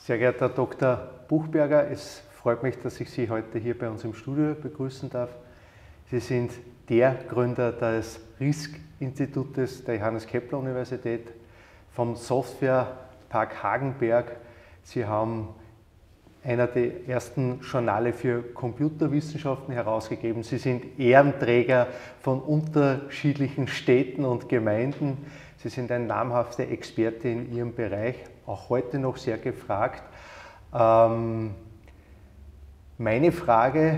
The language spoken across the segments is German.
Sehr geehrter Herr Dr. Buchberger, es freut mich, dass ich Sie heute hier bei uns im Studio begrüßen darf. Sie sind der Gründer des RISC-Institutes der Johannes-Kepler-Universität, vom Softwarepark Hagenberg. Sie haben einer der ersten Journale für Computerwissenschaften herausgegeben. Sie sind Ehrenträger von unterschiedlichen Städten und Gemeinden. Sie sind ein namhafter Experte in Ihrem Bereich, auch heute noch sehr gefragt. Meine Frage: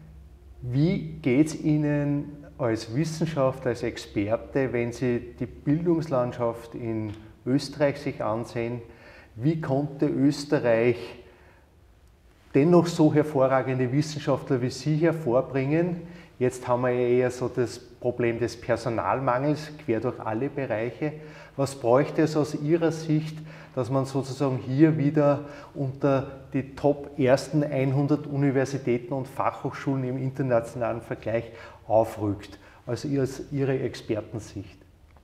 Wie geht es Ihnen als Wissenschaftler, als Experte, wenn Sie die Bildungslandschaft in Österreich sich ansehen? Wie konnte Österreich dennoch so hervorragende Wissenschaftler wie Sie hervorbringen? Jetzt haben wir ja eher so das Problem des Personalmangels quer durch alle Bereiche. Was bräuchte es aus Ihrer Sicht, dass man sozusagen hier wieder unter die Top ersten 100 Universitäten und Fachhochschulen im internationalen Vergleich aufrückt? Also Ihre Expertensicht.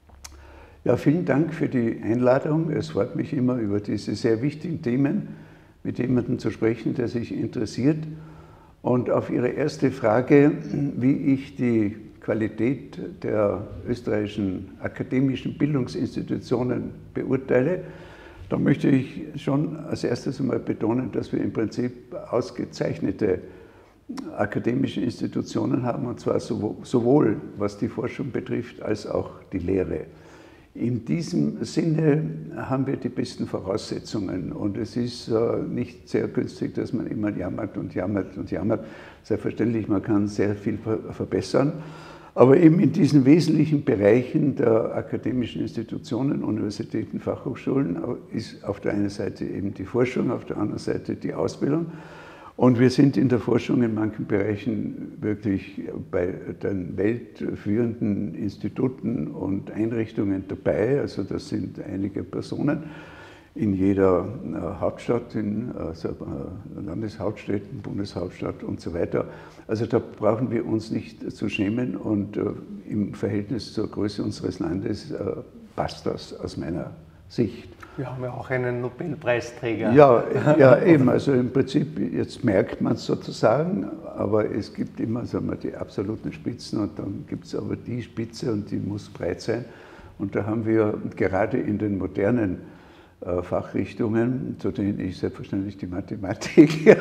Ja, vielen Dank für die Einladung. Es freut mich immer, über diese sehr wichtigen Themen mit jemandem zu sprechen, der sich interessiert. Und auf Ihre erste Frage, wie ich die Qualität der österreichischen akademischen Bildungsinstitutionen beurteile, da möchte ich schon als erstes einmal betonen, dass wir im Prinzip ausgezeichnete akademische Institutionen haben, und zwar sowohl was die Forschung betrifft, als auch die Lehre. In diesem Sinne haben wir die besten Voraussetzungen, und es ist nicht sehr günstig, dass man immer jammert und jammert und jammert. Selbstverständlich, man kann sehr viel verbessern, aber eben in diesen wesentlichen Bereichen der akademischen Institutionen, Universitäten, Fachhochschulen ist auf der einen Seite eben die Forschung, auf der anderen Seite die Ausbildung. Und wir sind in der Forschung in manchen Bereichen wirklich bei den weltführenden Instituten und Einrichtungen dabei. Also das sind einige Personen in jeder Hauptstadt, in Landeshauptstädten, Bundeshauptstadt und so weiter. Also da brauchen wir uns nicht zu schämen, und im Verhältnis zur Größe unseres Landes passt das aus meiner Sicht. Wir haben ja auch einen Nobelpreisträger. Ja, eben. Also im Prinzip, jetzt merkt man es sozusagen, aber es gibt immer, sagen wir, die absoluten Spitzen, und dann gibt es aber die Spitze, und die muss breit sein. Und da haben wir gerade in den modernen Fachrichtungen, zu denen ich selbstverständlich die Mathematik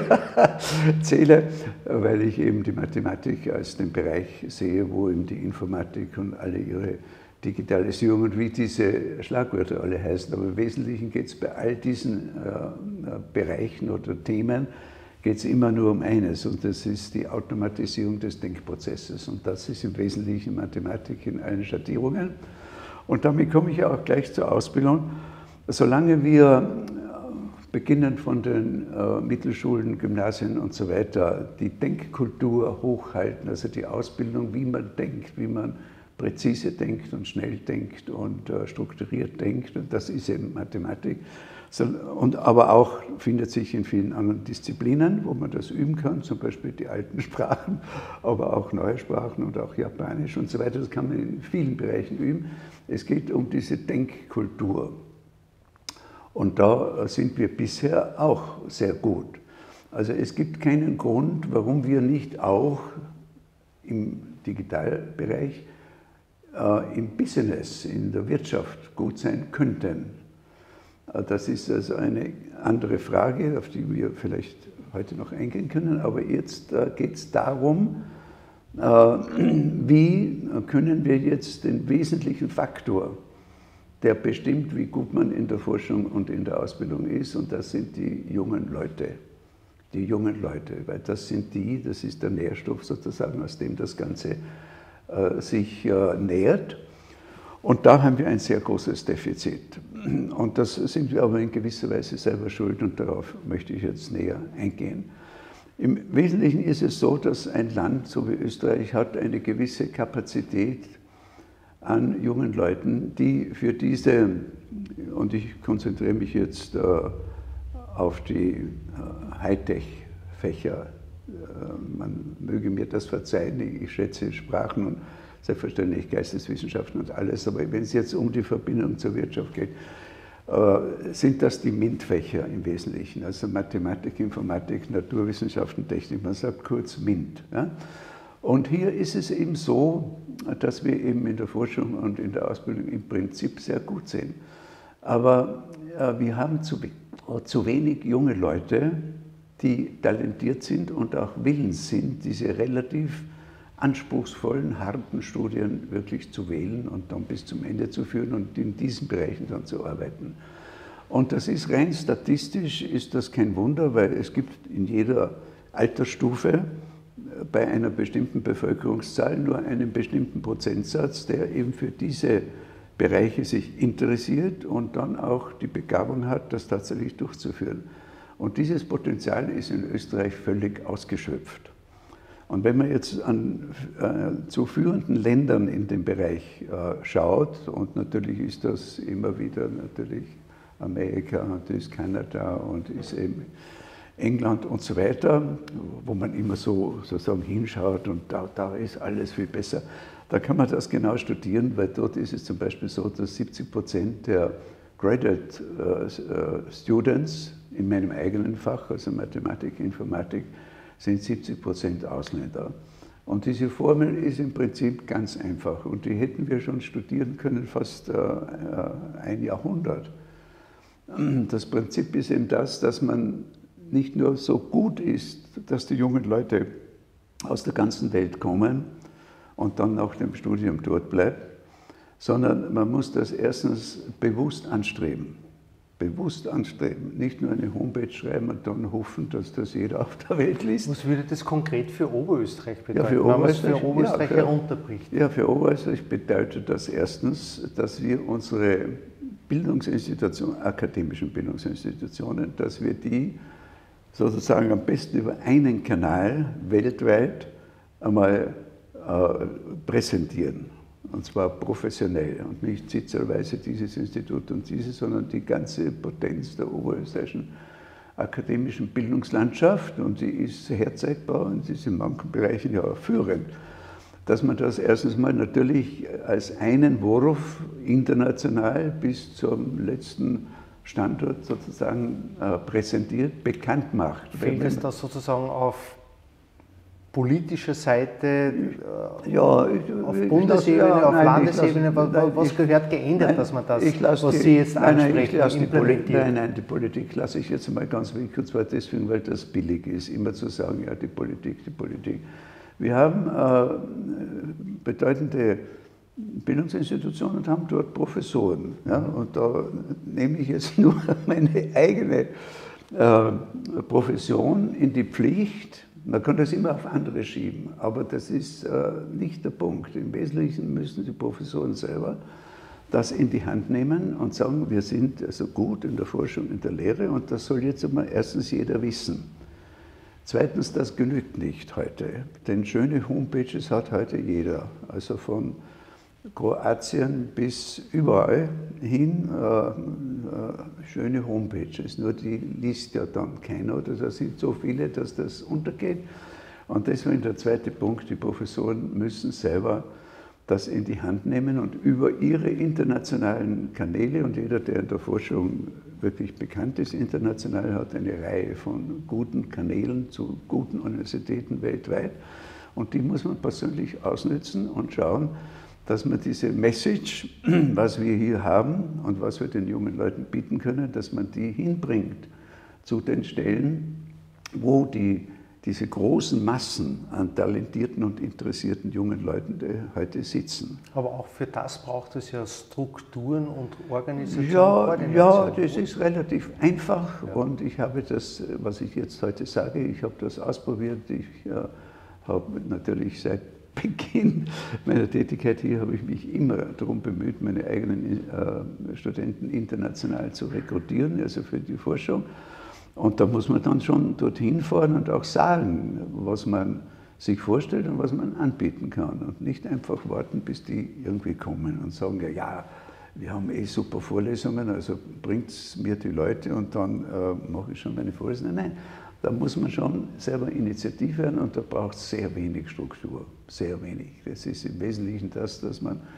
zähle, weil ich eben die Mathematik als den Bereich sehe, wo eben die Informatik und alle ihre Digitalisierung und wie diese Schlagwörter alle heißen. Aber im Wesentlichen geht es bei all diesen Bereichen oder Themen geht es immer nur um eines, und das ist die Automatisierung des Denkprozesses. Und das ist im Wesentlichen Mathematik in allen Schattierungen. Und damit komme ich auch gleich zur Ausbildung. Solange wir, beginnend von den Mittelschulen, Gymnasien und so weiter, die Denkkultur hochhalten, also die Ausbildung, wie man denkt, wie man präzise denkt und schnell denkt und strukturiert denkt, und das ist eben Mathematik. Und aber auch findet sich in vielen anderen Disziplinen, wo man das üben kann, zum Beispiel die alten Sprachen, aber auch neue Sprachen und auch Japanisch und so weiter. Das kann man in vielen Bereichen üben. Es geht um diese Denkkultur. Und da sind wir bisher auch sehr gut. Also es gibt keinen Grund, warum wir nicht auch im Digitalbereich im Business, in der Wirtschaft gut sein könnten. Das ist also eine andere Frage, auf die wir vielleicht heute noch eingehen können. Aber jetzt geht es darum, wie können wir jetzt den wesentlichen Faktor, der bestimmt, wie gut man in der Forschung und in der Ausbildung ist, und das sind die jungen Leute. Die jungen Leute, weil das sind das ist der Nährstoff sozusagen, aus dem das Ganze sich nährt. Und da haben wir ein sehr großes Defizit. Und das sind wir aber in gewisser Weise selber schuld, und darauf möchte ich jetzt näher eingehen. Im Wesentlichen ist es so, dass ein Land, so wie Österreich, hat eine gewisse Kapazität an jungen Leuten, die für diese, und ich konzentriere mich jetzt auf die Hightech-Fächer, man möge mir das verzeihen, ich schätze Sprachen und selbstverständlich Geisteswissenschaften und alles, aber wenn es jetzt um die Verbindung zur Wirtschaft geht, sind das die MINT-Fächer im Wesentlichen, also Mathematik, Informatik, Naturwissenschaften, Technik, man sagt kurz MINT. Ja? Und hier ist es eben so, dass wir eben in der Forschung und in der Ausbildung im Prinzip sehr gut sind. Aber wir haben zu wenig junge Leute, die talentiert sind und auch willens sind, diese relativ anspruchsvollen, harten Studien wirklich zu wählen und dann bis zum Ende zu führen und in diesen Bereichen dann zu arbeiten. Und das ist rein statistisch, ist das kein Wunder, weil es gibt in jeder Altersstufe bei einer bestimmten Bevölkerungszahl nur einen bestimmten Prozentsatz, der eben für diese Bereiche sich interessiert und dann auch die Begabung hat, das tatsächlich durchzuführen. Und dieses Potenzial ist in Österreich völlig ausgeschöpft. Und wenn man jetzt zu führenden Ländern in dem Bereich schaut, und natürlich ist das immer wieder natürlich Amerika und ist Kanada und ist eben England und so weiter, wo man immer so sozusagen hinschaut und da ist alles viel besser. Da kann man das genau studieren, weil dort ist es zum Beispiel so, dass 70% der Graduate Students in meinem eigenen Fach, also Mathematik, Informatik, sind 70% Ausländer. Und diese Formel ist im Prinzip ganz einfach und die hätten wir schon studieren können, fast ein Jahrhundert. Das Prinzip ist eben das, dass man nicht nur so gut ist, dass die jungen Leute aus der ganzen Welt kommen und dann nach dem Studium dort bleiben, sondern man muss das erstens bewusst anstreben. Bewusst anstreben, nicht nur eine Homepage schreiben und dann hoffen, dass das jeder auf der Welt liest. Was würde das konkret für Oberösterreich bedeuten, ja, wenn man es für Oberösterreich herunterbricht? Ja, für Oberösterreich bedeutet das erstens, dass wir unsere Bildungsinstitutionen, akademischen Bildungsinstitutionen, dass wir die sozusagen am besten über einen Kanal weltweit einmal präsentieren. Und zwar professionell und nicht sitzerweise dieses Institut und dieses, sondern die ganze Potenz der oberösterreichischen akademischen Bildungslandschaft, und die ist herzeigbar und sie ist in manchen Bereichen ja auch führend. Dass man das erstens mal natürlich als einen Wurf international bis zum letzten Standort sozusagen präsentiert, bekannt macht. Fällt es da sozusagen auf politischer Seite, ja, auf Bundesebene, auf Landesebene, was gehört geändert, dass man das, was Sie jetzt ansprechen, implementiert? Nein, die Politik lasse ich jetzt mal ganz weg, und zwar deswegen, weil das billig ist, immer zu sagen, ja, die Politik, die Politik. Wir haben bedeutende Bildungsinstitutionen und haben dort Professoren. Ja, und da nehme ich jetzt nur meine eigene Profession in die Pflicht. Man kann das immer auf andere schieben, aber das ist nicht der Punkt. Im Wesentlichen müssen die Professoren selber das in die Hand nehmen und sagen, wir sind also gut in der Forschung, in der Lehre, und das soll jetzt einmal erstens jeder wissen. Zweitens, das genügt nicht heute, denn schöne Homepages hat heute jeder, also von Kroatien bis überall hin schöne Homepages, nur die liest ja dann keiner oder da sind so viele, dass das untergeht. Und deswegen der zweite Punkt, die Professoren müssen selber das in die Hand nehmen und über ihre internationalen Kanäle, und jeder, der in der Forschung wirklich bekannt ist international, hat eine Reihe von guten Kanälen zu guten Universitäten weltweit, und die muss man persönlich ausnutzen und schauen, dass man diese Message, was wir hier haben und was wir den jungen Leuten bieten können, dass man die hinbringt zu den Stellen, wo diese großen Massen an talentierten und interessierten jungen Leuten heute sitzen. Aber auch für das braucht es ja Strukturen und Organisationen. Ja, das ist relativ einfach, ja. Und ich habe das, was ich jetzt heute sage, ich habe das ausprobiert. Ich habe natürlich seit Beginn meiner Tätigkeit hier habe ich mich immer darum bemüht, meine eigenen Studenten international zu rekrutieren, also für die Forschung. Und da muss man dann schon dorthin fahren und auch sagen, was man sich vorstellt und was man anbieten kann. Und nicht einfach warten, bis die irgendwie kommen und sagen, ja, wir haben super Vorlesungen, also bringt mir die Leute und dann mache ich schon meine Vorlesungen. Nein. Da muss man schon selber Initiative werden, und da braucht es sehr wenig Struktur, sehr wenig. Das ist im Wesentlichen das, dass man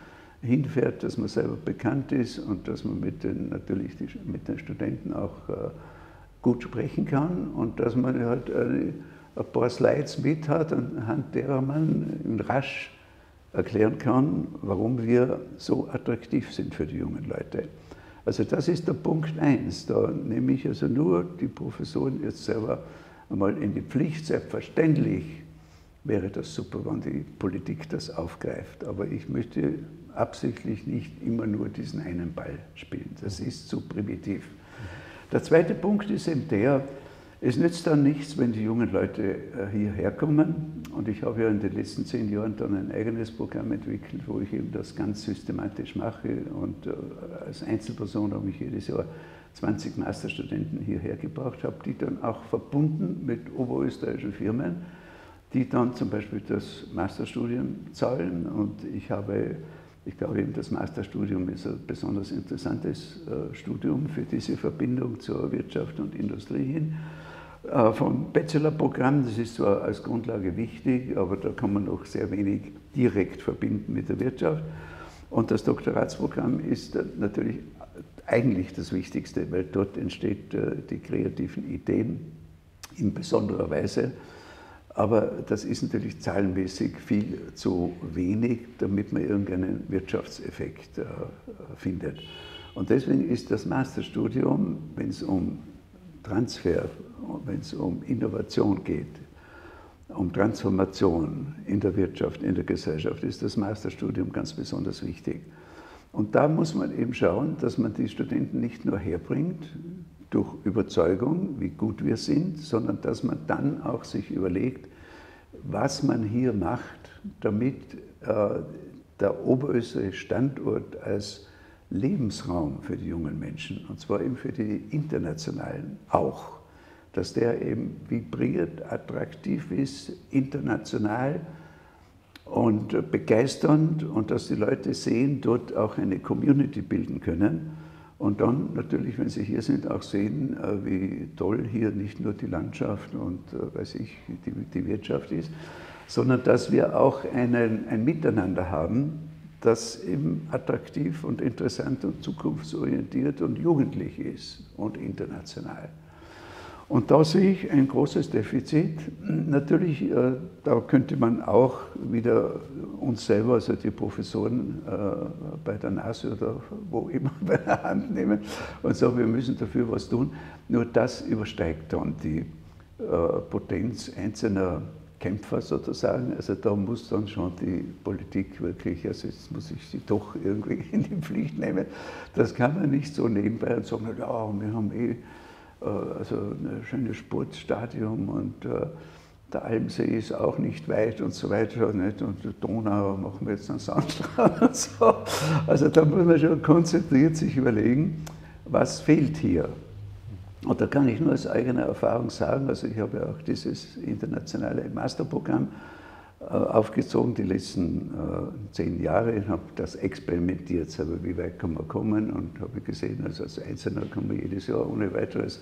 hinfährt, dass man selber bekannt ist und dass man natürlich mit den Studenten auch gut sprechen kann und dass man halt ein paar Slides mit hat, anhand derer man rasch erklären kann, warum wir so attraktiv sind für die jungen Leute. Also das ist der Punkt 1. Da nehme ich also nur die Professoren jetzt selber einmal in die Pflicht. Selbstverständlich wäre das super, wenn die Politik das aufgreift. Aber ich möchte absichtlich nicht immer nur diesen einen Ball spielen. Das ist zu primitiv. Der zweite Punkt ist eben der, es nützt dann nichts, wenn die jungen Leute hierher kommen. Und ich habe ja in den letzten 10 Jahren dann ein eigenes Programm entwickelt, wo ich eben das ganz systematisch mache. Und als Einzelperson habe ich jedes Jahr 20 Masterstudenten hierher gebracht, habe die dann auch verbunden mit oberösterreichischen Firmen, die dann zum Beispiel das Masterstudium zahlen. Und ich glaube eben, das Masterstudium ist ein besonders interessantes Studium für diese Verbindung zur Wirtschaft und Industrie hin. Vom Bachelorprogramm, das ist zwar als Grundlage wichtig, aber da kann man noch sehr wenig direkt verbinden mit der Wirtschaft. Und das Doktoratsprogramm ist natürlich eigentlich das Wichtigste, weil dort entstehen die kreativen Ideen in besonderer Weise. Aber das ist natürlich zahlenmäßig viel zu wenig, damit man irgendeinen Wirtschaftseffekt findet. Und deswegen ist das Masterstudium, wenn es um Transfer, wenn es um Innovation geht, um Transformation in der Wirtschaft, in der Gesellschaft, ist das Masterstudium ganz besonders wichtig. Und da muss man eben schauen, dass man die Studenten nicht nur herbringt durch Überzeugung, wie gut wir sind, sondern dass man dann auch sich überlegt, was man hier macht, damit der oberösterreichische Standort als Lebensraum für die jungen Menschen, und zwar eben für die internationalen auch, dass der eben vibriert, attraktiv ist, international und begeisternd und dass die Leute sehen, dort auch eine Community bilden können und dann natürlich, wenn sie hier sind, auch sehen, wie toll hier nicht nur die Landschaft und die Wirtschaft ist, sondern dass wir auch ein Miteinander haben, das eben attraktiv und interessant und zukunftsorientiert und jugendlich ist und international. Und da sehe ich ein großes Defizit. Natürlich, da könnte man auch wieder uns selber, also die Professoren bei der NASA oder wo immer bei der Hand nehmen und sagen, wir müssen dafür was tun. Nur das übersteigt dann die Potenz einzelner Kämpfer sozusagen. Also da muss dann schon die Politik wirklich, also jetzt muss ich sie doch irgendwie in die Pflicht nehmen. Das kann man nicht so nebenbei und sagen, ja, wir haben also ein schönes Sportstadion und der Almsee ist auch nicht weit und so weiter. Nicht? Und die Donau machen wir jetzt einen Sandstrand und so. Also da muss man schon konzentriert sich überlegen, was fehlt hier. Und da kann ich nur aus eigener Erfahrung sagen, also ich habe ja auch dieses internationale Masterprogramm aufgezogen die letzten 10 Jahre. Ich habe das experimentiert, aber wie weit kann man kommen und habe gesehen, also als Einzelner kann man jedes Jahr ohne weiteres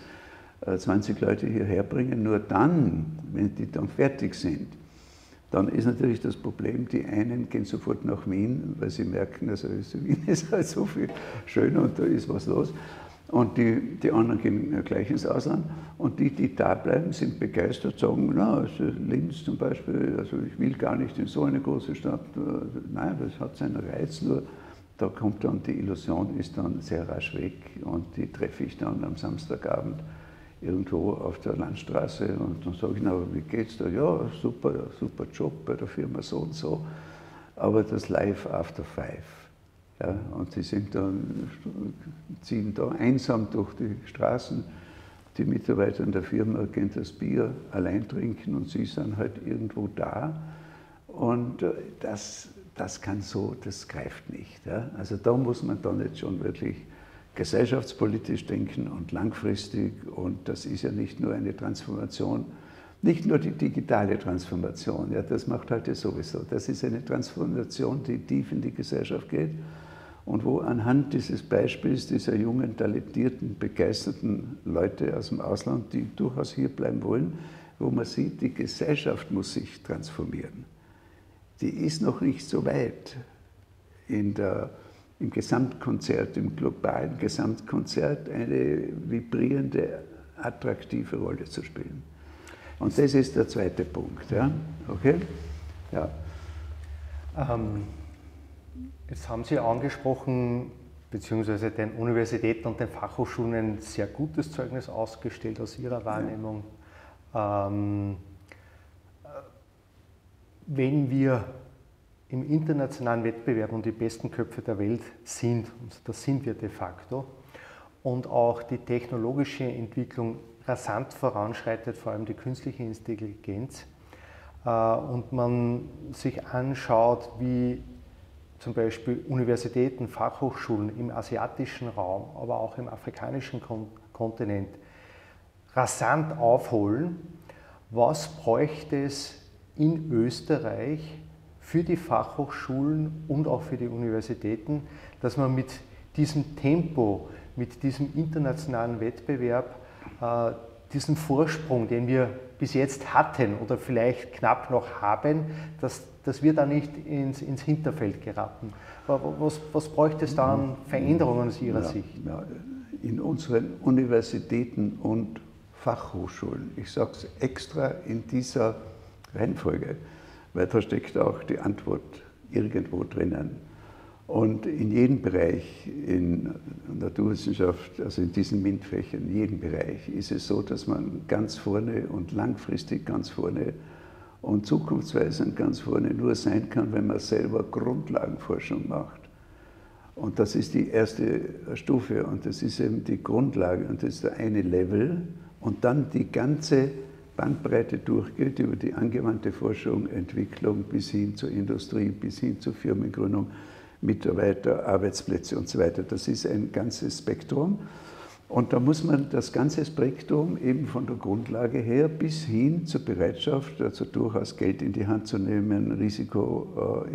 20 Leute hierher bringen. Nur dann, wenn die dann fertig sind, dann ist natürlich das Problem, die einen gehen sofort nach Wien, weil sie merken, also Wien ist halt so viel schöner und da ist was los. Und die anderen gehen gleich ins Ausland. Und die da bleiben, sind begeistert, sagen, na, also Linz zum Beispiel, also ich will gar nicht in so eine große Stadt. Nein, das hat seinen Reiz, nur da kommt dann die Illusion, ist dann sehr rasch weg. Und die treffe ich dann am Samstagabend irgendwo auf der Landstraße. Und dann sage ich, na, wie geht's da? Ja, super, super Job bei der Firma so und so. Aber das Live after 5. Ja, und sie sind dann, ziehen da einsam durch die Straßen. Die Mitarbeiter in der Firma gehen das Bier allein trinken und sie sind halt irgendwo da. Und das kann so, das greift nicht. Ja. Also da muss man dann jetzt schon wirklich gesellschaftspolitisch denken und langfristig. Und das ist ja nicht nur eine Transformation, nicht nur die digitale Transformation, ja, das macht heute sowieso. Das ist eine Transformation, die tief in die Gesellschaft geht. Und wo anhand dieses Beispiels dieser jungen, talentierten, begeisterten Leute aus dem Ausland, die durchaus hier bleiben wollen, wo man sieht, die Gesellschaft muss sich transformieren. Die ist noch nicht so weit. im Gesamtkonzert, im globalen Gesamtkonzert eine vibrierende, attraktive Rolle zu spielen. Und das ist der zweite Punkt. Ja? Okay? Ja. Jetzt haben Sie angesprochen, beziehungsweise den Universitäten und den Fachhochschulen ein sehr gutes Zeugnis ausgestellt aus Ihrer Wahrnehmung. Wenn wir im internationalen Wettbewerb um die besten Köpfe der Welt sind, und das sind wir de facto, und auch die technologische Entwicklung rasant voranschreitet, vor allem die künstliche Intelligenz, und man sich anschaut, wie zum Beispiel Universitäten, Fachhochschulen im asiatischen Raum, aber auch im afrikanischen Kontinent rasant aufholen, was bräuchte es in Österreich für die Fachhochschulen und auch für die Universitäten, dass man mit diesem Tempo, mit diesem internationalen Wettbewerb, diesen Vorsprung, den wir bis jetzt hatten oder vielleicht knapp noch haben, dass wir da nicht ins Hinterfeld geraten. Was bräuchte es da an Veränderungen aus Ihrer Sicht? Ja, in unseren Universitäten und Fachhochschulen, ich sage es extra in dieser Reihenfolge, weil da steckt auch die Antwort irgendwo drinnen. Und in jedem Bereich, in Naturwissenschaft, also in diesen MINT-Fächern, in jedem Bereich ist es so, dass man ganz vorne und langfristig ganz vorne und zukunftsweisend ganz vorne nur sein kann, wenn man selber Grundlagenforschung macht. Und das ist die erste Stufe und das ist eben die Grundlage und das ist der eine Level und dann die ganze Bandbreite durchgeht über die angewandte Forschung, Entwicklung bis hin zur Industrie, bis hin zur Firmengründung, Mitarbeiter, Arbeitsplätze und so weiter. Das ist ein ganzes Spektrum. Und da muss man das ganze Spektrum eben von der Grundlage her bis hin zur Bereitschaft, also durchaus Geld in die Hand zu nehmen, Risiko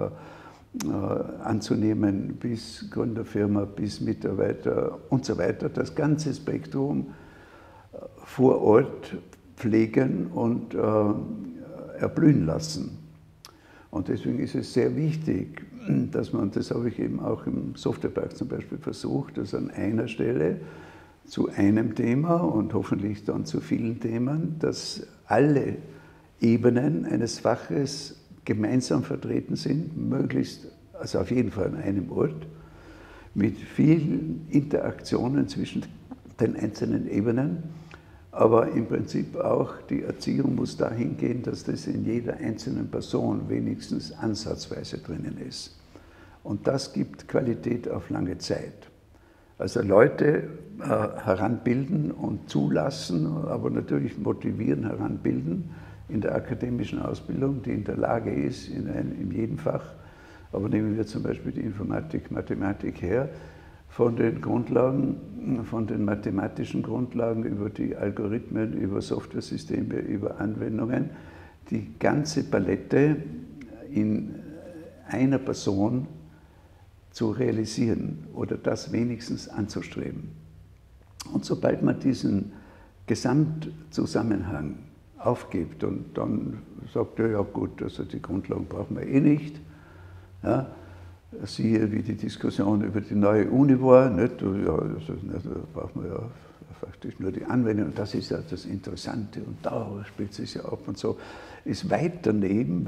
anzunehmen, bis Gründerfirma, bis Mitarbeiter und so weiter, das ganze Spektrum vor Ort pflegen und erblühen lassen. Und deswegen ist es sehr wichtig, dass man, das habe ich eben auch im Softwarepark zum Beispiel versucht, dass an einer Stelle zu einem Thema und hoffentlich dann zu vielen Themen, dass alle Ebenen eines Faches gemeinsam vertreten sind, möglichst, also auf jeden Fall an einem Ort, mit vielen Interaktionen zwischen den einzelnen Ebenen. Aber im Prinzip auch die Erziehung muss dahin gehen, dass das in jeder einzelnen Person wenigstens ansatzweise drinnen ist. Und das gibt Qualität auf lange Zeit. Also Leute heranbilden und zulassen, aber natürlich motivieren, heranbilden in der akademischen Ausbildung, die in der Lage ist, in jedem Fach, aber nehmen wir zum Beispiel die Informatik, Mathematik her, von den Grundlagen, von den mathematischen Grundlagen über die Algorithmen, über Softwaresysteme, über Anwendungen, die ganze Palette in einer Person zu realisieren oder das wenigstens anzustreben. Und sobald man diesen Gesamtzusammenhang aufgibt und dann sagt, ja gut, also die Grundlagen brauchen wir eh nicht, ja, siehe, wie die Diskussion über die neue Uni war, nicht? Ja, also, da braucht man ja faktisch nur die Anwendung, und das ist ja das Interessante und da spielt es ja ab und so, ist weit daneben,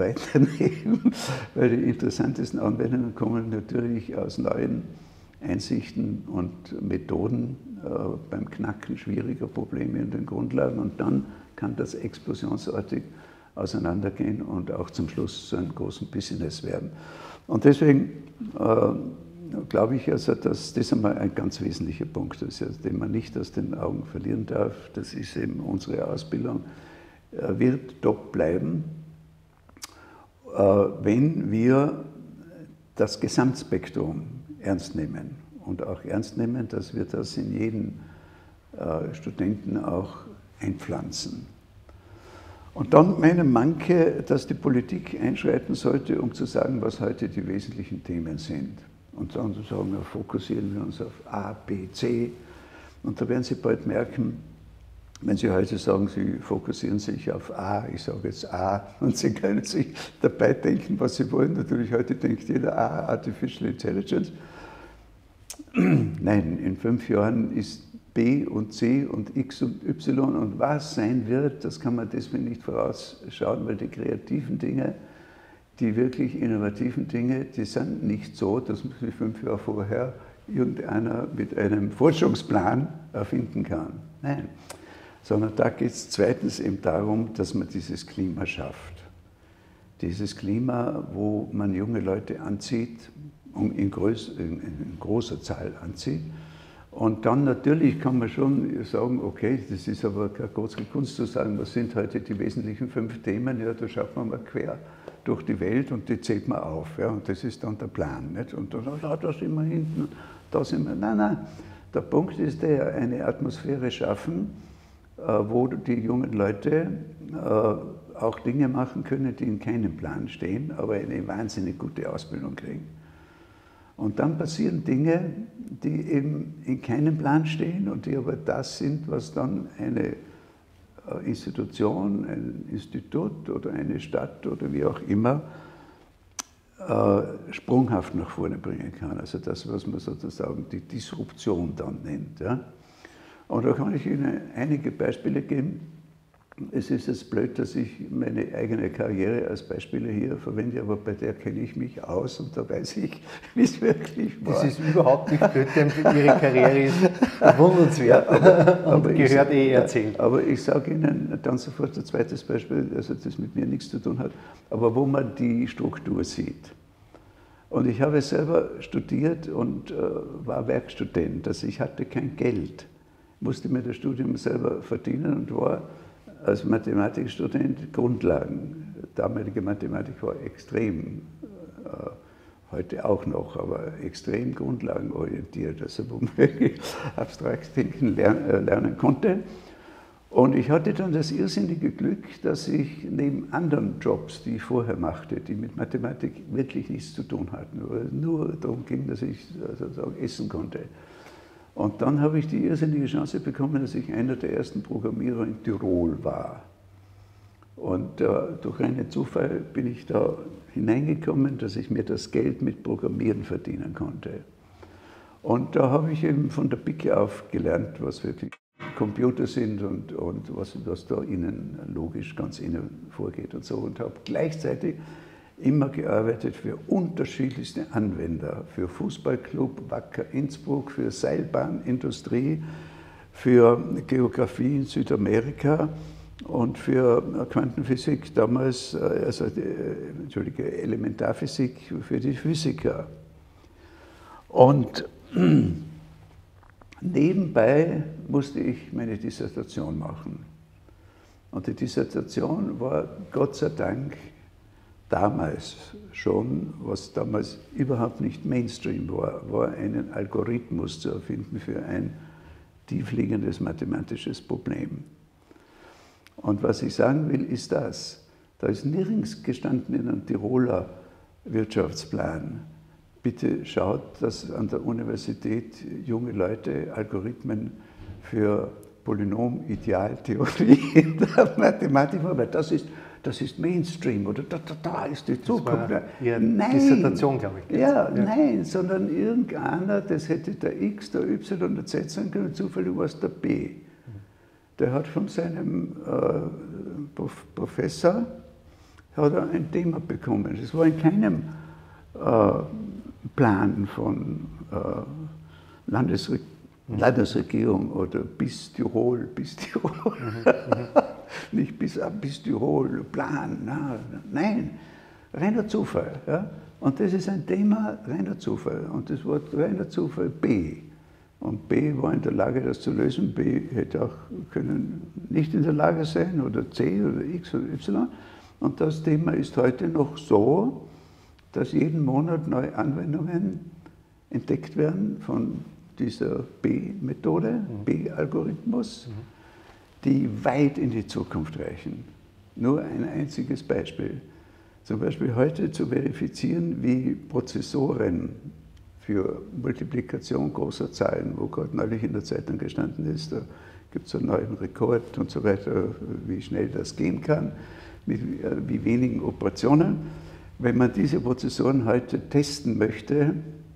weil die interessantesten Anwendungen kommen natürlich aus neuen Einsichten und Methoden beim Knacken schwieriger Probleme in den Grundlagen und dann kann das explosionsartig auseinandergehen und auch zum Schluss zu einem großen Business werden. Und deswegen glaube ich, also, dass das einmal ein ganz wesentlicher Punkt ist, den man nicht aus den Augen verlieren darf. Das ist eben unsere Ausbildung, wird top bleiben, wenn wir das Gesamtspektrum ernst nehmen und auch ernst nehmen, dass wir das in jeden Studenten auch einpflanzen. Und dann meine Manke, dass die Politik einschreiten sollte, um zu sagen, was heute die wesentlichen Themen sind. Und dann zu sagen, fokussieren wir uns auf A, B, C. Und da werden Sie bald merken, wenn Sie heute sagen, Sie fokussieren sich auf A, ich sage jetzt A, und Sie können sich dabei denken, was Sie wollen. Natürlich heute denkt jeder A, Artificial Intelligence. Nein, in 5 Jahren ist B und C und X und Y und was sein wird, das kann man deswegen nicht vorausschauen, weil die kreativen Dinge, die wirklich innovativen Dinge, die sind nicht so, dass man sie 5 Jahre vorher irgendeiner mit einem Forschungsplan erfinden kann. Nein, sondern da geht es zweitens eben darum, dass man dieses Klima schafft. Dieses Klima, wo man junge Leute anzieht, in großer Zahl anzieht. Und dann natürlich kann man schon sagen, okay, das ist aber keine große Kunst zu sagen, was sind heute die wesentlichen 5 Themen, ja, da schaut man mal quer durch die Welt und die zählt man auf, ja, und das ist dann der Plan. Nicht? Und dann, ja, da sind wir hinten, da sind wir, nein, der Punkt ist der, eine Atmosphäre schaffen, wo die jungen Leute auch Dinge machen können, die in keinem Plan stehen, aber eine wahnsinnig gute Ausbildung kriegen. Und dann passieren Dinge, die eben in keinem Plan stehen und die aber das sind, was dann eine Institution, ein Institut oder eine Stadt oder wie auch immer sprunghaft nach vorne bringen kann. Also das, was man sozusagen die Disruption dann nennt. Ja. Und da kann ich Ihnen einige Beispiele geben. Es ist jetzt blöd, dass ich meine eigene Karriere als Beispiele hier verwende, aber bei der kenne ich mich aus und da weiß ich, wie es wirklich war. Das ist überhaupt nicht blöd, denn Ihre Karriere ist bewundernswert aber gehört erzählt. Aber ich sage Ihnen dann sofort ein zweites Beispiel, also das mit mir nichts zu tun hat, aber wo man die Struktur sieht. Und ich habe selber studiert und war Werkstudent, also ich hatte kein Geld, musste mir das Studium selber verdienen und war als Mathematikstudent Grundlagen. Damalige Mathematik war extrem, heute auch noch, aber extrem grundlagenorientiert, also wo man wirklich abstrakt denken lernen konnte. Und ich hatte dann das irrsinnige Glück, dass ich neben anderen Jobs, die ich vorher machte, die mit Mathematik wirklich nichts zu tun hatten, weil es nur darum ging, dass ich sozusagen essen konnte. Und dann habe ich die irrsinnige Chance bekommen, dass ich einer der ersten Programmierer in Tirol war. Und durch einen Zufall bin ich da hineingekommen, dass ich mir das Geld mit Programmieren verdienen konnte. Und da habe ich eben von der Pike auf gelernt, was wirklich Computer sind und was da innen logisch ganz innen vorgeht und so. Und habe gleichzeitig immer gearbeitet für unterschiedlichste Anwender, für Fußballclub Wacker Innsbruck, für Seilbahnindustrie, für Geografie in Südamerika und für Quantenphysik damals, Elementarphysik für die Physiker. Und nebenbei musste ich meine Dissertation machen. Und die Dissertation war Gott sei Dank damals schon, was damals überhaupt nicht Mainstream war einen Algorithmus zu erfinden für ein tiefliegendes mathematisches Problem. Und was ich sagen will, ist das, da ist nirgends gestanden in einem Tiroler Wirtschaftsplan, bitte schaut, dass an der Universität junge Leute Algorithmen für Polynom-Idealtheorie in der Mathematik machen, weil das ist Mainstream oder da ist die Zukunft. Ihre Dissertation, glaube ich. Ja, nein, sondern irgendeiner, das hätte der X, der Y und der Z sein können, zufällig war es der B. Der hat von seinem Professor hat er ein Thema bekommen. Das war in keinem Plan von Landesregierung oder bis Tirol. Nicht bis Tirol, Plan, nein, reiner Zufall. Ja? Und das ist ein Thema reiner Zufall. Und das Wort reiner Zufall B. Und B war in der Lage, das zu lösen. B hätte auch können nicht in der Lage sein, oder C oder X oder Y. Und das Thema ist heute noch so, dass jeden Monat neue Anwendungen entdeckt werden von dieser B-Methode, B-Algorithmus, die weit in die Zukunft reichen. Nur ein einziges Beispiel. Zum Beispiel heute zu verifizieren, wie Prozessoren für Multiplikation großer Zahlen, wo gerade neulich in der Zeitung gestanden ist, da gibt es einen neuen Rekord und so weiter, wie schnell das gehen kann, mit wie wenigen Operationen. Wenn man diese Prozessoren heute testen möchte,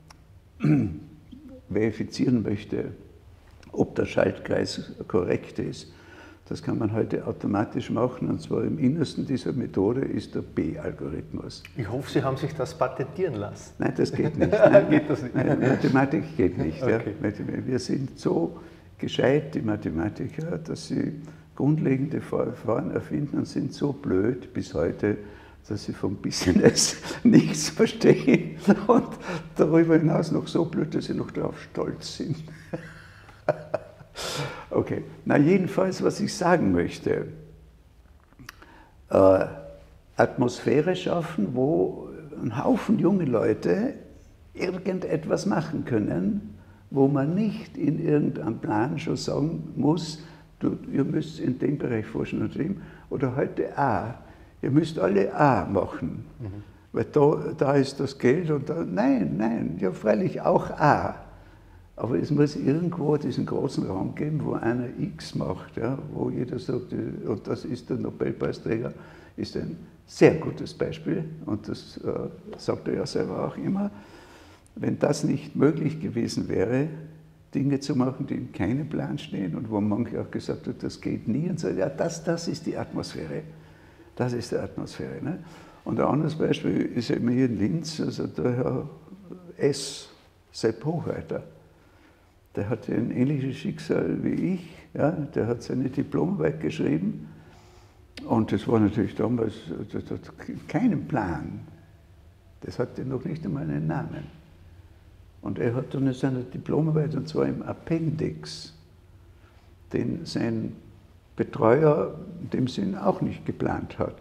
verifizieren möchte, ob der Schaltkreis korrekt ist, das kann man heute automatisch machen, und zwar im Innersten dieser Methode ist der B-Algorithmus. Ich hoffe, Sie haben sich das patentieren lassen. Nein, das geht nicht. Nein, geht das nicht? Nein, Mathematik geht nicht. Okay. Ja. Wir sind so gescheit, die Mathematiker, dass sie grundlegende Verfahren erfinden und sind so blöd bis heute, dass sie vom Business nichts verstehen und darüber hinaus noch so blöd, dass sie noch darauf stolz sind. Okay, na jedenfalls, was ich sagen möchte, Atmosphäre schaffen, wo ein Haufen junge Leute irgendetwas machen können, wo man nicht in irgendeinem Plan schon sagen muss, ihr müsst in dem Bereich forschen und dem, oder heute A, ihr müsst alle A machen, weil da ist das Geld und da, nein, ja freilich auch A. Aber es muss irgendwo diesen großen Raum geben, wo einer X macht, ja, wo jeder sagt, und das ist der Nobelpreisträger, ist ein sehr gutes Beispiel, und das sagt er ja selber auch immer. Wenn das nicht möglich gewesen wäre, Dinge zu machen, die in keinem Plan stehen und wo manche auch gesagt haben, das geht nie, und so, ja, das ist die Atmosphäre. Das ist die Atmosphäre. Ne? Und ein anderes Beispiel ist eben hier in Linz, also der Herr S., Sepp Hochreiter. Der hatte ein ähnliches Schicksal wie ich. Ja? Der hat seine Diplomarbeit geschrieben. Und das war natürlich damals das hat keinen Plan. Das hatte noch nicht einmal einen Namen. Und er hat dann in seiner Diplomarbeit, und zwar im Appendix, den sein Betreuer in dem Sinn auch nicht geplant hat.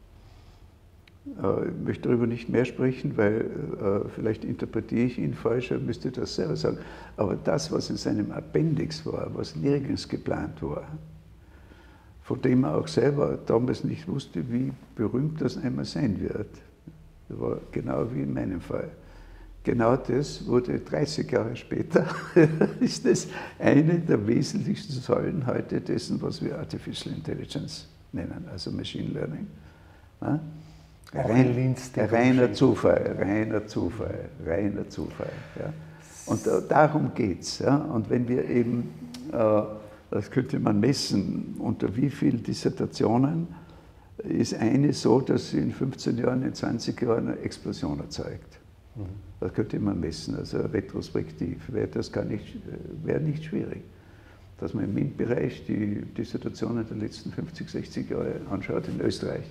Ich möchte darüber nicht mehr sprechen, weil vielleicht interpretiere ich ihn falsch, er müsste das selber sagen. Aber das, was in seinem Appendix war, was nirgends geplant war, von dem er auch selber damals nicht wusste, wie berühmt das einmal sein wird. Das war genau wie in meinem Fall. Genau das wurde 30 Jahre später, ist das eine der wesentlichsten Säulen heute dessen, was wir Artificial Intelligence nennen, also Machine Learning. Ja? Reiner Zufall. Ja? Und darum geht es. Ja? Und wenn wir eben, das könnte man messen, unter wie vielen Dissertationen ist eine so, dass sie in 15 Jahren, in 20 Jahren eine Explosion erzeugt. Das könnte man messen, also retrospektiv wäre nicht schwierig, dass man im MINT-Bereich die Dissertationen der letzten 50, 60 Jahre anschaut in Österreich.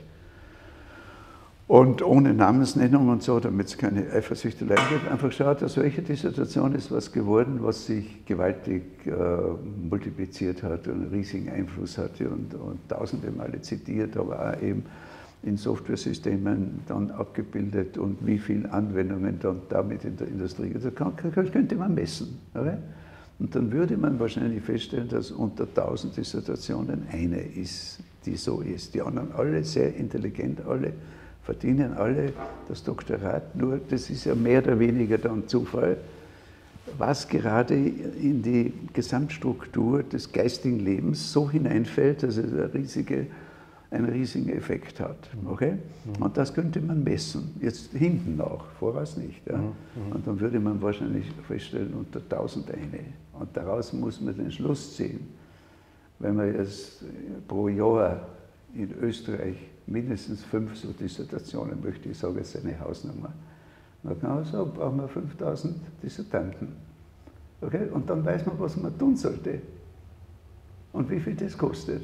Und ohne Namensnennung und so, damit es keine Eifersüchteleien gibt, einfach schaut, aus welcher Dissertation ist was geworden, was sich gewaltig multipliziert hat und einen riesigen Einfluss hatte und tausende Male zitiert, aber auch eben in Softwaresystemen dann abgebildet und wie viele Anwendungen dann damit in der Industrie. Das könnte man messen. Okay? Und dann würde man wahrscheinlich feststellen, dass unter 1000 Dissertationen eine ist, die so ist. Die anderen alle sehr intelligent, alle verdienen alle das Doktorat, nur das ist ja mehr oder weniger dann Zufall, was gerade in die Gesamtstruktur des geistigen Lebens so hineinfällt, dass es einen riesigen Effekt hat. Okay? Und das könnte man messen, jetzt hinten auch, voraus nicht. Ja? Und dann würde man wahrscheinlich feststellen, unter 1000 eine. Und daraus muss man den Schluss ziehen, wenn man jetzt pro Jahr in Österreich mindestens 5 so Dissertationen möchte, ich sage jetzt eine Hausnummer, dann kann man sagen, brauchen wir 5000 Dissertanten. Okay? Und dann weiß man, was man tun sollte und wie viel das kostet.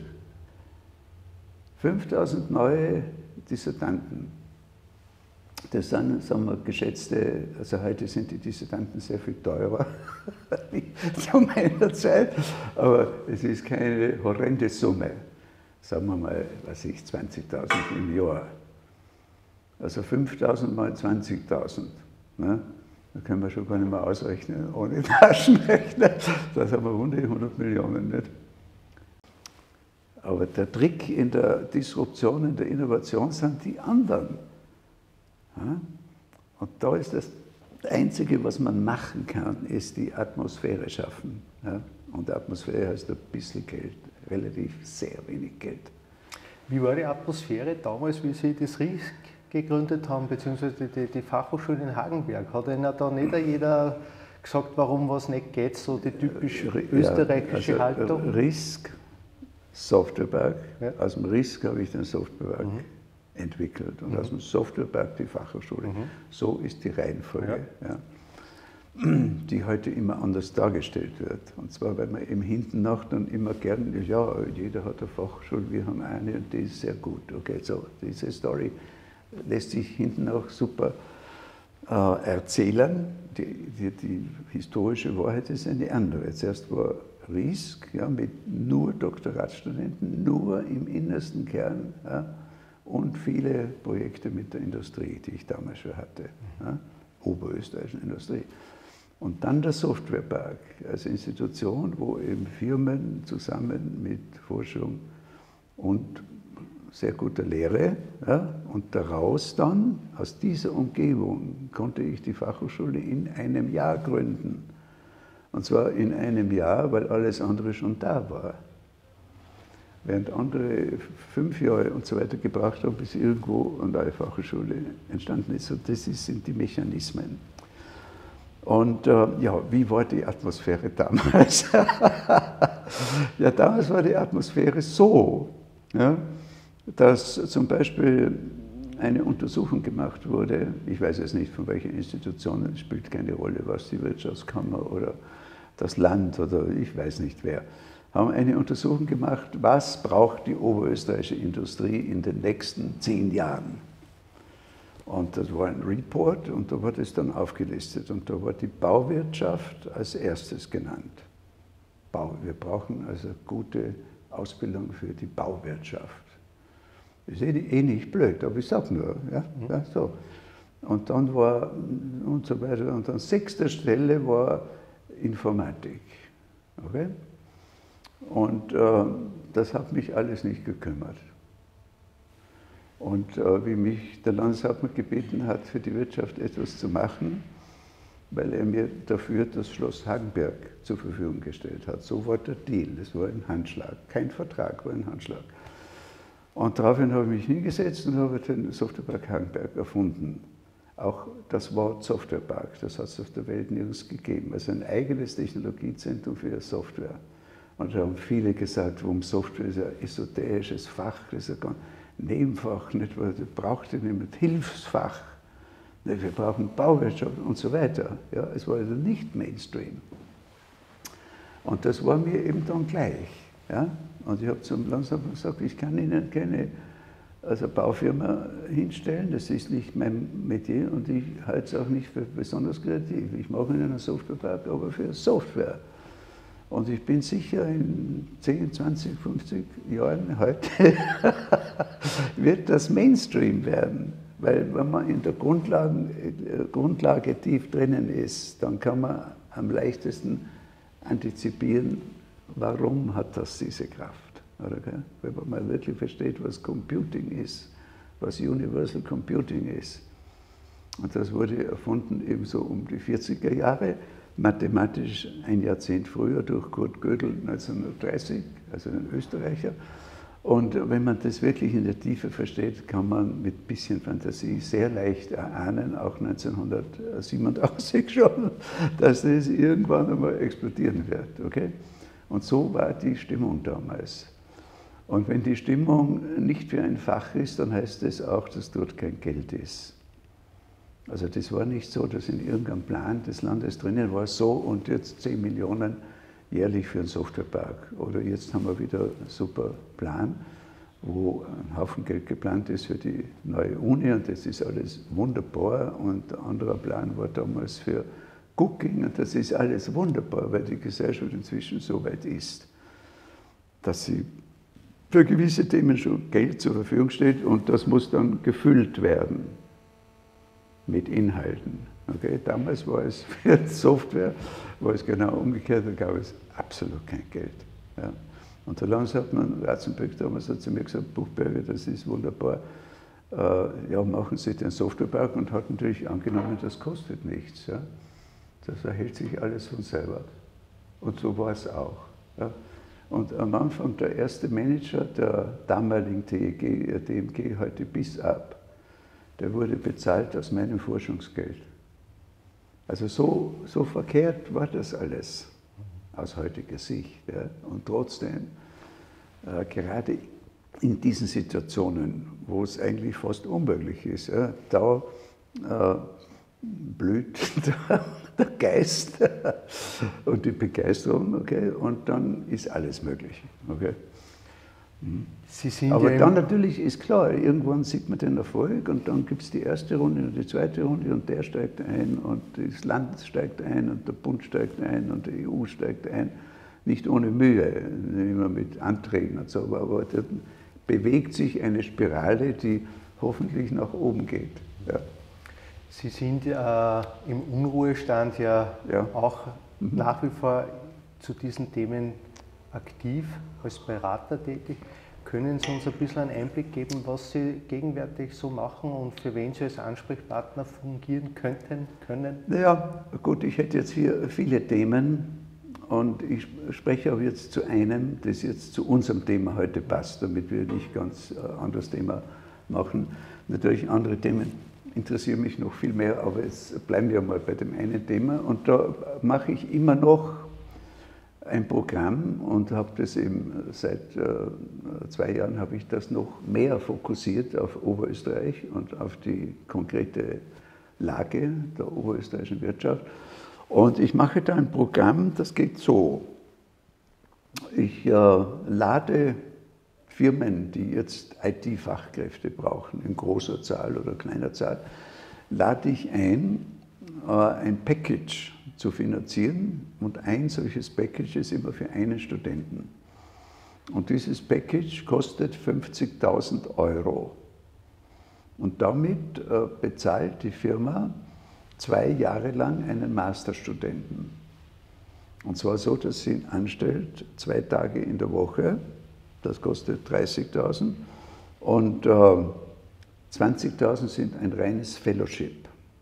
5000 neue Dissertanten, das sind, sagen wir, geschätzte, also heute sind die Dissertanten sehr viel teurer wie zu meiner Zeit, aber es ist keine horrende Summe. Sagen wir mal, 20.000 im Jahr. Also 5.000 mal 20.000. Ne? Da können wir schon gar nicht mehr ausrechnen, ohne Taschenrechner. Das haben wir rund 100 Millionen. Nicht? Aber der Trick in der Disruption, in der Innovation sind die anderen. Ja? Und da ist das Einzige, was man machen kann, ist die Atmosphäre schaffen. Ja? Und Atmosphäre heißt ein bisschen Geld, relativ sehr wenig Geld. Wie war die Atmosphäre damals, wie Sie das RISC gegründet haben, beziehungsweise die Fachhochschule in Hagenberg? Hat Ihnen da nicht jeder gesagt, warum was nicht geht, so die typisch österreichische Haltung? RISC, Softwarepark, Ja. aus dem RISC habe ich den Softwarepark entwickelt und aus dem Softwarepark die Fachhochschule. So ist die Reihenfolge, ja, die heute immer anders dargestellt wird. Und zwar, weil man eben hinten nach dann immer gern, ja, jeder hat eine Fachschule, wir haben eine und die ist sehr gut. Okay, so, diese Story lässt sich hinten nach super erzählen. Die historische Wahrheit ist eine andere. Zuerst war RISC, ja, mit nur Doktoratstudenten, nur im innersten Kern, ja, und viele Projekte mit der Industrie, die ich damals schon hatte, ja, oberösterreichischen Industrie. Und dann der Softwarepark als Institution, wo eben Firmen zusammen mit Forschung und sehr guter Lehre, ja, und daraus dann, aus dieser Umgebung, konnte ich die Fachhochschule in einem Jahr gründen. Und zwar in einem Jahr, weil alles andere schon da war. Während andere 5 Jahre und so weiter gebraucht haben, bis irgendwo eine neue Fachhochschule entstanden ist. Und das sind die Mechanismen. Und ja, wie war die Atmosphäre damals? Ja, damals war die Atmosphäre so, ja, dass zum Beispiel eine Untersuchung gemacht wurde, ich weiß jetzt nicht von welcher Institution, es spielt keine Rolle, was die Wirtschaftskammer oder das Land oder ich weiß nicht wer, haben eine Untersuchung gemacht, was braucht die oberösterreichische Industrie in den nächsten 10 Jahren. Und das war ein Report und da war das dann aufgelistet und da war die Bauwirtschaft als erstes genannt. Wir brauchen also gute Ausbildung für die Bauwirtschaft. Ist eh nicht blöd, aber ich sage nur, ja, so. Und dann war und so weiter. Und an 6. Stelle war Informatik. Okay? Und das hat mich alles nicht gekümmert. Und wie mich der Landeshauptmann gebeten hat, für die Wirtschaft etwas zu machen, weil er mir dafür das Schloss Hagenberg zur Verfügung gestellt hat. So war der Deal, das war ein Handschlag. Kein Vertrag, war ein Handschlag. Und daraufhin habe ich mich hingesetzt und habe den Softwarepark Hagenberg erfunden. Auch das Wort Softwarepark, das hat es auf der Welt nirgends gegeben. Also ein eigenes Technologiezentrum für Software. Und da haben viele gesagt, warum Software ist ein esoterisches Fach, das ist ein Nebenfach, nicht, weil das braucht ihr nicht mit Hilfsfach. Nicht, wir brauchen Bauwirtschaft und so weiter. Ja, es war also nicht Mainstream. Und das war mir eben dann gleich. Ja? Und ich habe zum Landeshauptmann gesagt, ich kann Ihnen keine Baufirma hinstellen, das ist nicht mein Metier und ich halte es auch nicht für besonders kreativ. Ich mache Ihnen einen Softwarepark, aber für Software. Und ich bin sicher, in 10, 20, 50 Jahren heute wird das Mainstream werden. Weil wenn man in der Grundlage tief drinnen ist, dann kann man am leichtesten antizipieren, warum hat das diese Kraft. Oder, wenn man mal wirklich versteht, was Computing ist, was Universal Computing ist. Und das wurde erfunden ebenso um die 40er Jahre, mathematisch ein Jahrzehnt früher durch Kurt Gödel 1930, also ein Österreicher. Und wenn man das wirklich in der Tiefe versteht, kann man mit ein bisschen Fantasie sehr leicht erahnen, auch 1987 schon, dass das irgendwann einmal explodieren wird. Okay? Und so war die Stimmung damals. Und wenn die Stimmung nicht für ein Fach ist, dann heißt das auch, dass dort kein Geld ist. Also das war nicht so, dass in irgendeinem Plan des Landes drinnen war, so und jetzt 10 Millionen jährlich für einen Softwarepark. Oder jetzt haben wir wieder einen super Plan, wo ein Haufen Geld geplant ist für die neue Uni und das ist alles wunderbar. Und ein anderer Plan war damals für Cooking und das ist alles wunderbar, weil die Gesellschaft inzwischen so weit ist, dass sie für gewisse Themen schon Geld zur Verfügung steht und das muss dann gefüllt werden mit Inhalten. Okay? Damals war es für Software, war es genau umgekehrt, da gab es absolut kein Geld. Ja? Und der Landeshauptmann Ratzenberg damals hat zu mir gesagt, Buchberger, das ist wunderbar, ja, machen Sie den Softwarepark und hat natürlich angenommen, das kostet nichts. Ja? Das erhält sich alles von selber. Und so war es auch. Ja. Und am Anfang der erste Manager der damaligen DMG, heute BISAP, der wurde bezahlt aus meinem Forschungsgeld. Also so verkehrt war das alles aus heutiger Sicht. Ja. Und trotzdem, gerade in diesen Situationen, wo es eigentlich fast unmöglich ist, ja, da blüht der Geist und die Begeisterung, okay, und dann ist alles möglich. Okay. Aber dann natürlich ist klar, irgendwann sieht man den Erfolg und dann gibt es die erste Runde und die zweite Runde und der steigt ein und das Land steigt ein und der Bund steigt ein und die EU steigt ein. Nicht ohne Mühe, immer mit Anträgen und so, aber da bewegt sich eine Spirale, die hoffentlich nach oben geht. Ja. Sie sind im Unruhestand ja auch nach wie vor zu diesen Themen aktiv, als Berater tätig. Können Sie uns ein bisschen einen Einblick geben, was Sie gegenwärtig so machen und für wen Sie als Ansprechpartner fungieren können? Naja, gut, ich hätte jetzt hier viele Themen und ich spreche auch jetzt zu einem, das jetzt zu unserem Thema heute passt, damit wir nicht ganz anderes Thema machen. Natürlich andere Themen interessieren mich noch viel mehr, aber jetzt bleiben wir mal bei dem einen Thema und da mache ich immer noch ein Programm und habe das eben seit 2 Jahren habe ich das noch mehr fokussiert auf Oberösterreich und auf die konkrete Lage der oberösterreichischen Wirtschaft. Und ich mache da ein Programm, das geht so. Ich lade Firmen, die jetzt IT-Fachkräfte brauchen, in großer Zahl oder kleiner Zahl, lade ich ein Package zu finanzieren und ein solches Package ist immer für einen Studenten. Und dieses Package kostet 50.000 €. Und damit bezahlt die Firma 2 Jahre lang einen Masterstudenten. Und zwar so, dass sie ihn anstellt, 2 Tage in der Woche, das kostet 30.000 und 20.000 sind ein reines Fellowship.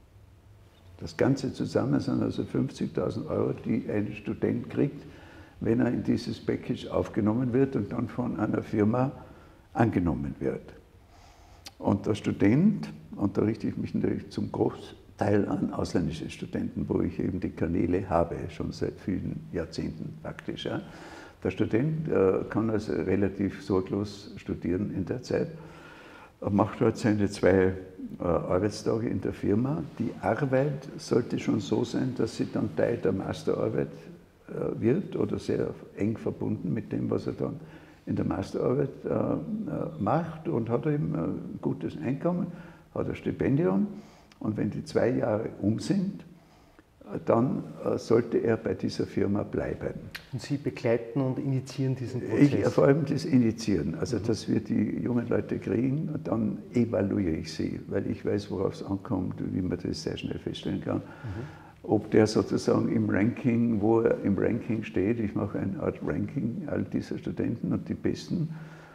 Das Ganze zusammen sind also 50.000 €, die ein Student kriegt, wenn er in dieses Package aufgenommen wird und dann von einer Firma angenommen wird. Und der Student, und da richte ich mich natürlich zum Großteil an ausländische Studenten, wo ich eben die Kanäle habe, schon seit vielen Jahrzehnten praktisch. Ja. Der Student kann also relativ sorglos studieren in der Zeit. Er macht dort seine 2 Arbeitstage in der Firma. Die Arbeit sollte schon so sein, dass sie dann Teil der Masterarbeit wird oder sehr eng verbunden mit dem, was er dann in der Masterarbeit macht und hat eben ein gutes Einkommen, hat ein Stipendium und wenn die 2 Jahre sind, dann sollte er bei dieser Firma bleiben. Und Sie begleiten und initiieren diesen Prozess? Vor allem das Initiieren, also dass wir die jungen Leute kriegen und dann evaluiere ich sie, weil ich weiß, worauf es ankommt, wie man das sehr schnell feststellen kann. Ob der sozusagen im Ranking, wo er im Ranking steht, ich mache eine Art Ranking all dieser Studenten und die Besten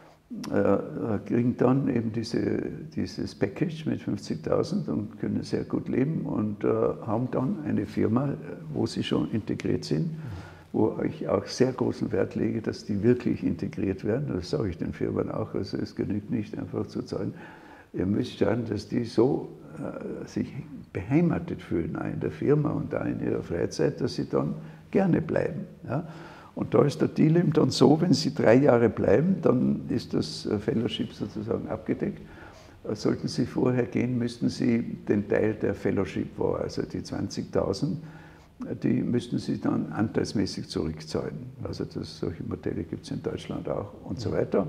kriegen dann eben dieses Package mit 50.000 und können sehr gut leben und haben dann eine Firma, wo sie schon integriert sind, wo ich auch sehr großen Wert lege, dass die wirklich integriert werden. Das sage ich den Firmen auch. Also es genügt nicht einfach zu sagen, ihr müsst schauen, dass die so sich beheimatet fühlen in der Firma und da in ihrer Freizeit, dass sie dann gerne bleiben. Ja? Und da ist der Deal eben dann so, wenn Sie 3 Jahre bleiben, dann ist das Fellowship sozusagen abgedeckt. Sollten Sie vorher gehen, müssten Sie den Teil der Fellowship war, also die 20.000, die müssten Sie dann anteilsmäßig zurückzahlen. Also solche Modelle gibt es in Deutschland auch und so weiter.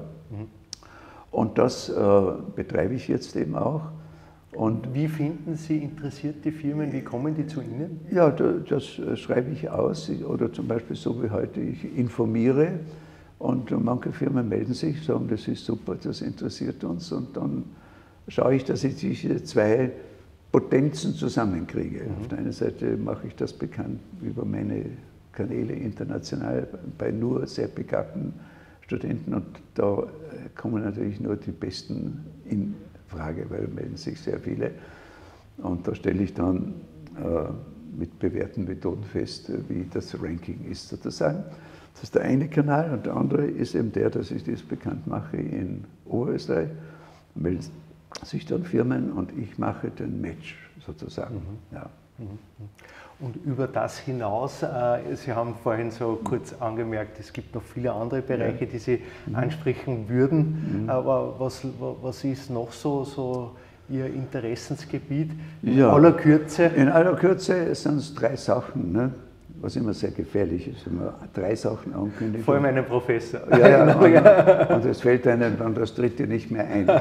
Und das betreibe ich jetzt eben auch. Und wie finden Sie interessierte Firmen, wie kommen die zu Ihnen? Ja, das schreibe ich aus, oder zum Beispiel so wie heute, ich informiere und manche Firmen melden sich, sagen, das ist super, das interessiert uns und dann schaue ich, dass ich diese 2 Potenzen zusammenkriege. Auf der einen Seite mache ich das bekannt über meine Kanäle international bei nur sehr begabten Studenten und da kommen natürlich nur die Besten in Frage, weil melden sich sehr viele und da stelle ich dann mit bewährten Methoden fest, wie das Ranking ist sozusagen. Das ist der eine Kanal und der andere ist eben der, dass ich das bekannt mache in Oberösterreich, melden sich dann Firmen und ich mache den Match sozusagen. Ja. Und über das hinaus, Sie haben vorhin so kurz angemerkt, es gibt noch viele andere Bereiche, die Sie ansprechen würden, aber was ist noch so Ihr Interessensgebiet in aller Kürze? In aller Kürze sind es 3 Sachen, ne? Was immer sehr gefährlich ist, wenn man 3 Sachen ankündigt. Vor allem einen Professor. Und es fällt einem dann das dritte nicht mehr ein.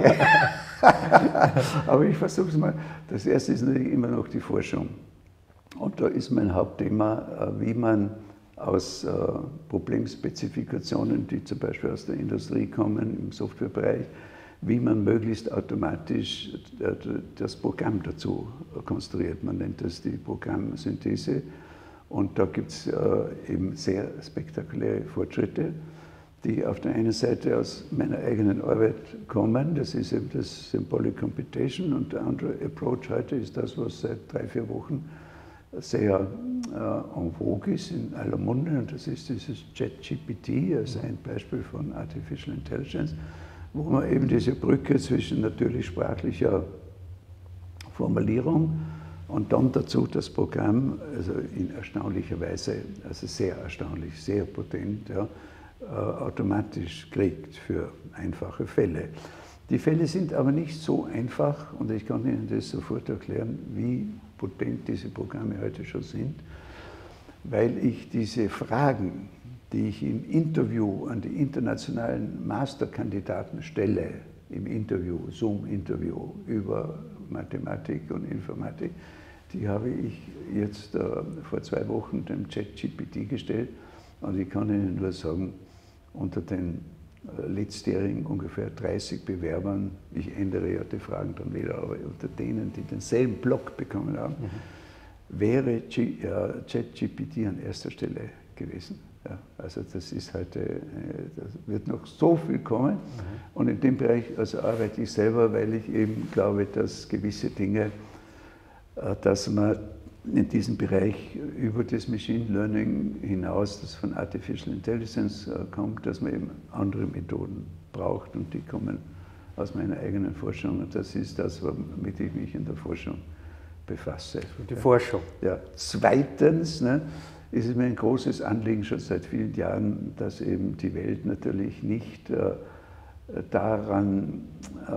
Aber ich versuche es mal. Das erste ist natürlich immer noch die Forschung. Und da ist mein Hauptthema, wie man aus Problemspezifikationen, die zum Beispiel aus der Industrie kommen, im Softwarebereich, wie man möglichst automatisch das Programm dazu konstruiert. Man nennt das die Programmsynthese. Und da gibt es eben sehr spektakuläre Fortschritte, die auf der einen Seite aus meiner eigenen Arbeit kommen. Das ist eben das Symbolic Computation. Und der andere Approach heute ist das, was seit 3-4 Wochen sehr en vogue ist, in aller Munde. Und das ist dieses ChatGPT, also ein Beispiel von Artificial Intelligence, wo man eben diese Brücke zwischen natürlich sprachlicher Formulierung und dann dazu das Programm, also in erstaunlicher Weise, also sehr erstaunlich, sehr potent, ja, automatisch kriegt für einfache Fälle. Die Fälle sind aber nicht so einfach und ich kann Ihnen das sofort erklären, wie potent diese Programme heute schon sind, weil ich diese Fragen, die ich im Interview an die internationalen Masterkandidaten stelle, im Interview, Zoom-Interview über Mathematik und Informatik, die habe ich jetzt vor 2 Wochen dem ChatGPT gestellt und ich kann Ihnen nur sagen, unter den letztjährigen ungefähr 30 Bewerbern, ich ändere ja die Fragen dann wieder, aber unter denen, die denselben Block bekommen haben, wäre ChatGPT an erster Stelle gewesen. Ja, also das ist heute, das wird noch so viel kommen und in dem Bereich also arbeite ich selber, weil ich eben glaube, dass gewisse Dinge, dass man in diesem Bereich über das Machine Learning hinaus, das von Artificial Intelligence kommt, dass man eben andere Methoden braucht und die kommen aus meiner eigenen Forschung und das ist das, womit ich mich in der Forschung befasse. Die Forschung. Ja. Zweitens, ne, ist es mir ein großes Anliegen schon seit vielen Jahren, dass eben die Welt natürlich nicht daran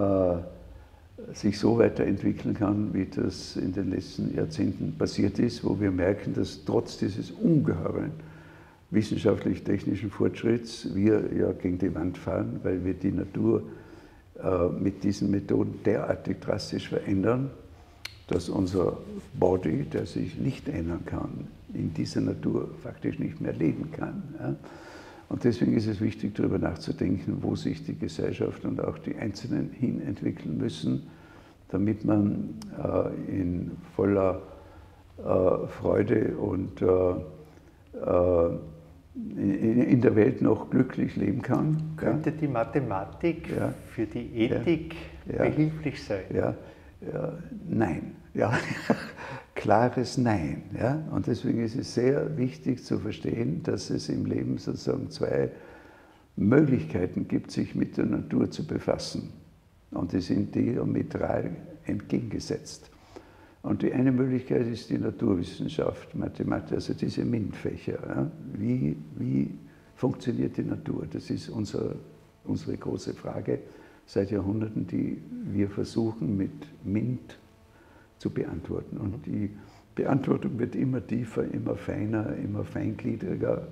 sich so weiterentwickeln kann, wie das in den letzten Jahrzehnten passiert ist, wo wir merken, dass trotz dieses ungeheuren wissenschaftlich-technischen Fortschritts wir ja gegen die Wand fahren, weil wir die Natur mit diesen Methoden derartig drastisch verändern, dass unser Body, der sich nicht ändern kann, in dieser Natur faktisch nicht mehr leben kann. Ja? Und deswegen ist es wichtig, darüber nachzudenken, wo sich die Gesellschaft und auch die Einzelnen hin entwickeln müssen, damit man in voller Freude und in der Welt noch glücklich leben kann. Könnte die Mathematik für die Ethik behilflich sein? Nein. Ja. Klares Nein. Ja? Und deswegen ist es sehr wichtig zu verstehen, dass es im Leben sozusagen 2 Möglichkeiten gibt, sich mit der Natur zu befassen. Und die sind diametral entgegengesetzt. Und die eine Möglichkeit ist die Naturwissenschaft, Mathematik, also diese MINT-Fächer. Ja? Wie funktioniert die Natur? Das ist unsere große Frage seit Jahrhunderten, die wir versuchen mit MINT zu beantworten. Und die Beantwortung wird immer tiefer, immer feiner, immer feingliedriger,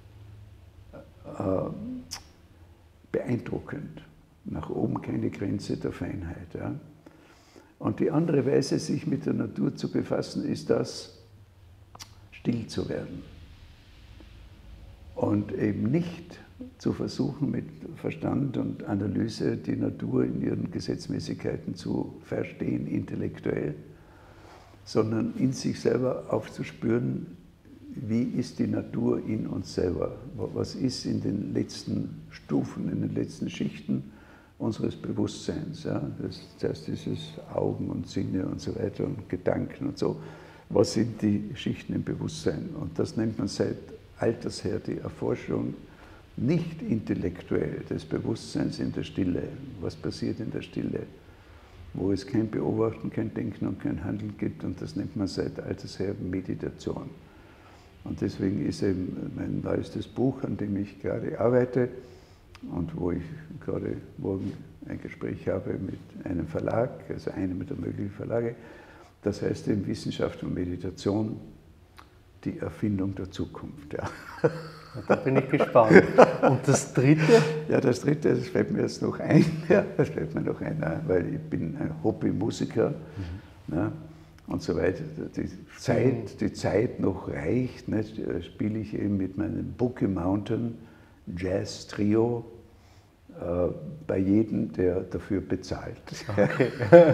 beeindruckend. Nach oben keine Grenze der Feinheit. Ja. Und die andere Weise, sich mit der Natur zu befassen, ist das, still zu werden. Und eben nicht zu versuchen, mit Verstand und Analyse die Natur in ihren Gesetzmäßigkeiten zu verstehen, intellektuell, sondern in sich selber aufzuspüren, wie ist die Natur in uns selber? Was ist in den letzten Stufen, in den letzten Schichten unseres Bewusstseins? Ja? Das heißt, dieses Augen und Sinne und so weiter und Gedanken und so. was sind die Schichten im Bewusstsein. Und das nennt man seit alters her die Erforschung nicht intellektuell des Bewusstseins in der Stille. Was passiert in der Stille? Wo es kein Beobachten, kein Denken und kein Handeln gibt. Und das nennt man seit alters her Meditation. Und deswegen ist eben mein neuestes Buch, an dem ich gerade arbeite und wo ich gerade morgen ein Gespräch habe mit einem Verlag, also einem der möglichen Verlage, das heißt eben Wissenschaft und Meditation, die Erfindung der Zukunft. Ja. Da bin ich gespannt. Und das Dritte? Ja, das Dritte, das fällt mir jetzt noch ein, ja, das fällt mir noch ein, weil ich bin ein Hobbymusiker. Ja, und soweit die Zeit noch reicht, nicht, spiele ich eben mit meinem Boogie Mountain Jazz Trio bei jedem, der dafür bezahlt. Okay.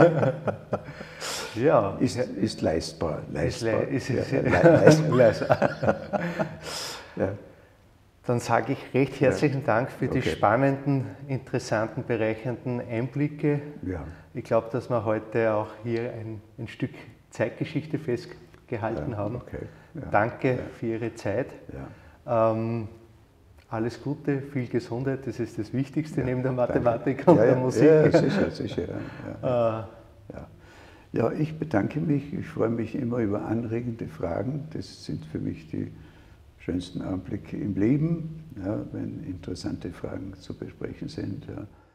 Ja. Ist leistbar. Leistbar. Ja. Dann sage ich recht herzlichen Dank für die spannenden, interessanten, bereichernden Einblicke. Ja. Ich glaube, dass wir heute auch hier ein Stück Zeitgeschichte festgehalten haben. Okay. Ja. Danke für Ihre Zeit. Ja. Alles Gute, viel Gesundheit, das ist das Wichtigste neben der Mathematik und der Musik. Ja, sicher. Ja, ich bedanke mich. Ich freue mich immer über anregende Fragen. Das sind für mich die schönsten Augenblicke im Leben, ja, wenn interessante Fragen zu besprechen sind. Ja.